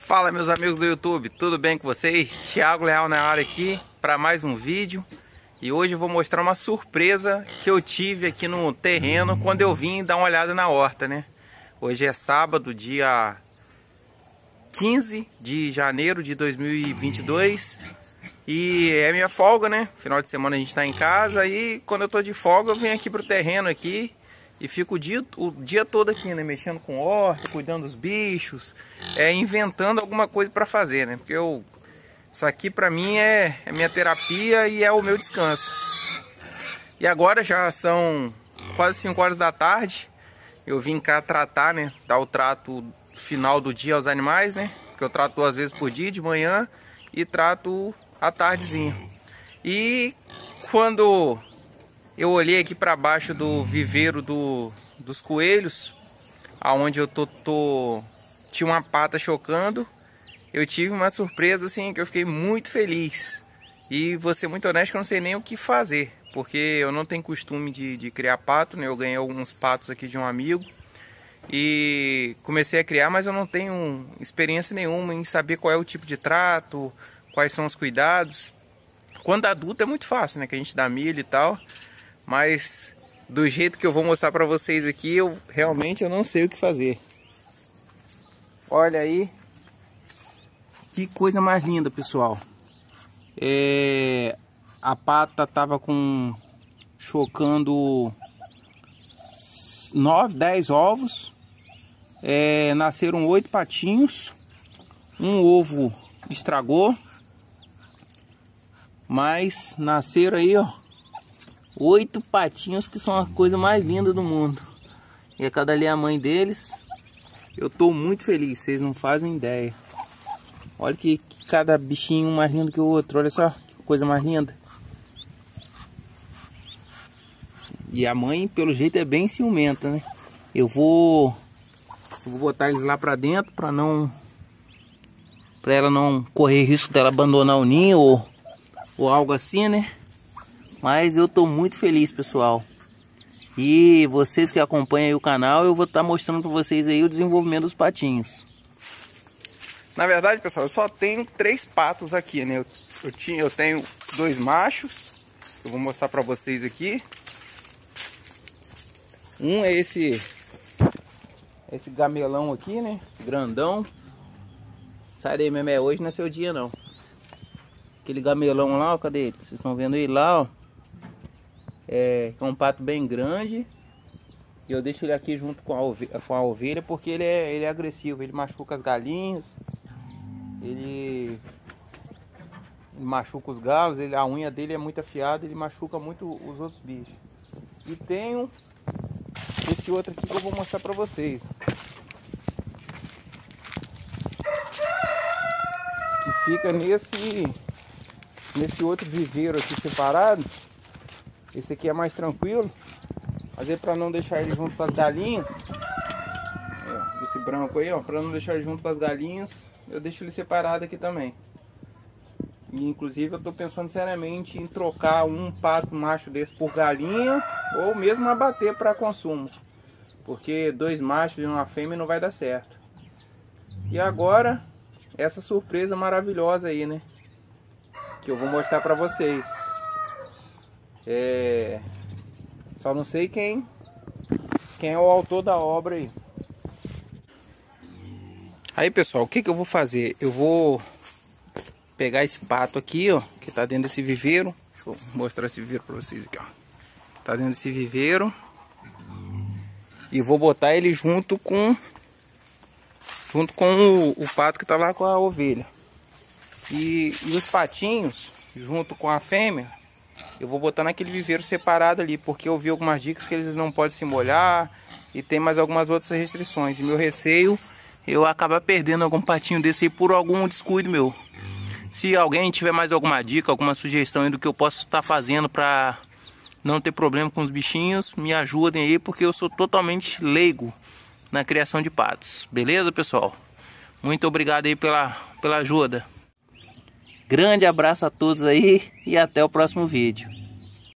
Fala, meus amigos do YouTube, tudo bem com vocês? Thiago Leal na área aqui para mais um vídeo. E hoje eu vou mostrar uma surpresa que eu tive aqui no terreno quando eu vim dar uma olhada na horta, né? Hoje é sábado, dia 15 de janeiro de 2022 e é minha folga, né? Final de semana a gente tá em casa e quando eu tô de folga eu venho aqui pro terreno aqui e fico o dia todo aqui, né? Mexendo com horta, cuidando dos bichos, inventando alguma coisa para fazer, né? Porque isso aqui pra mim é minha terapia e é o meu descanso. E agora já são quase 5 horas da tarde. Eu vim cá tratar, né? Dar o trato final do dia aos animais, né? Que eu trato 2 vezes por dia, de manhã, e trato à tardezinha. E quando eu olhei aqui para baixo do viveiro dos coelhos, aonde eu tinha uma pata chocando, eu tive uma surpresa assim que eu fiquei muito feliz. E vou ser muito honesto que eu não sei nem o que fazer, porque eu não tenho costume de criar pato, né? Eu ganhei alguns patos aqui de um amigo e comecei a criar, mas eu não tenho experiência nenhuma em saber qual é o tipo de trato, quais são os cuidados. Quando adulto é muito fácil, né? Que a gente dá milho e tal, mas do jeito que eu vou mostrar para vocês aqui, eu realmente não sei o que fazer. Olha aí, que coisa mais linda, pessoal. A pata tava chocando 9, 10 ovos. Nasceram 8 patinhos. Um ovo estragou, mas nasceram aí, ó, 8 patinhos, que são a coisa mais linda do mundo. E a cada ali é a mãe deles. Eu tô muito feliz, vocês não fazem ideia. Olha que cada bichinho um mais lindo que o outro. Olha só que coisa mais linda. E a mãe, pelo jeito, é bem ciumenta, né? Eu vou botar eles lá pra dentro pra ela não correr risco dela abandonar o ninho ou algo assim, né? Mas eu tô muito feliz, pessoal. E vocês que acompanham aí o canal, eu vou estar mostrando para vocês aí o desenvolvimento dos patinhos. Na verdade, pessoal, eu só tenho 3 patos aqui, né? Eu tenho 2 machos. Eu vou mostrar para vocês aqui. Um é esse gamelão aqui, né? Grandão. Sai daí, mesmo, hoje não é seu dia, não. Aquele gamelão lá, ó, cadê ele? Vocês estão vendo ele lá, ó. É um pato bem grande. E eu deixo ele aqui junto com a ovelha porque ele é agressivo. Ele machuca as galinhas. Ele machuca os galos. A unha dele é muito afiada. Ele machuca muito os outros bichos. E tenho esse outro aqui que eu vou mostrar pra vocês. Que fica nesse outro viveiro aqui separado. Esse aqui é mais tranquilo, fazer para não deixar ele junto com as galinhas. Esse branco aí, ó, para não deixar ele junto com as galinhas, eu deixo ele separado aqui também. E inclusive eu estou pensando seriamente em trocar um pato macho desse por galinha, ou mesmo abater para consumo, porque 2 machos e uma fêmea não vai dar certo. E agora essa surpresa maravilhosa aí, né, que eu vou mostrar para vocês. Só não sei quem é o autor da obra aí. Aí, pessoal, o que eu vou fazer? Eu vou pegar esse pato aqui, ó, que tá dentro desse viveiro. Deixa eu mostrar esse viveiro pra vocês aqui, ó. Tá dentro desse viveiro. E vou botar ele junto com o pato que tá lá com a ovelha. E os patinhos, junto com a fêmea, eu vou botar naquele viveiro separado ali, porque eu vi algumas dicas que eles não podem se molhar e tem mais algumas outras restrições. E meu receio, eu acabar perdendo algum patinho desse aí por algum descuido meu. Se alguém tiver mais alguma dica, alguma sugestão aí do que eu posso estar fazendo para não ter problema com os bichinhos, me ajudem aí, porque eu sou totalmente leigo na criação de patos. Beleza, pessoal? Muito obrigado aí pela ajuda. Grande abraço a todos aí e até o próximo vídeo.